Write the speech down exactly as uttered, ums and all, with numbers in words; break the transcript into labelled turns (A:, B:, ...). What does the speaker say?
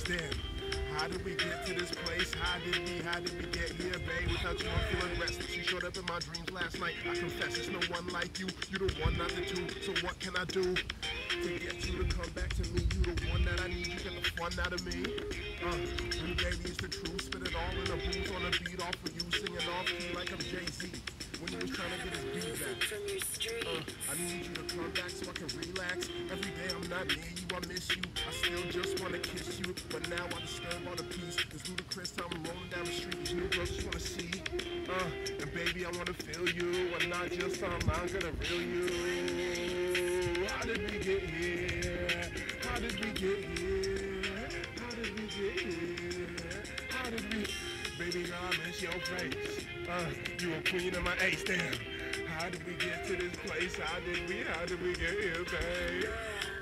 A: damn. How did we get to this place? How did we, how did we get here, babe? Without you, I'm feeling restless. You showed up in my dreams last night. I confess, it's no one like you. You the one, not the two. So what can I do to get you to come back to me? You the one that I need. You get the fun out of me. Uh, you baby, it's the truth. Spit it all in a booth on a beat off of you, singing off key like I'm Jay-Z. When he was trying to get his beat back. Uh, I need you to come back so I can relax. Every day I'm not near you, I miss you. I still just wanna kiss you, but now I disturb all the peace. It's ludicrous how I'm rolling down the street. These new girls just wanna see. Uh, and baby, I wanna feel you, and not just some I'm gonna reel you. How did we get here? How did we get here? How did we get here? How did we? Baby girl, I miss your face. Uh, you a queen of my ace, damn. How did we get to this place? How did we, how did we get here, babe?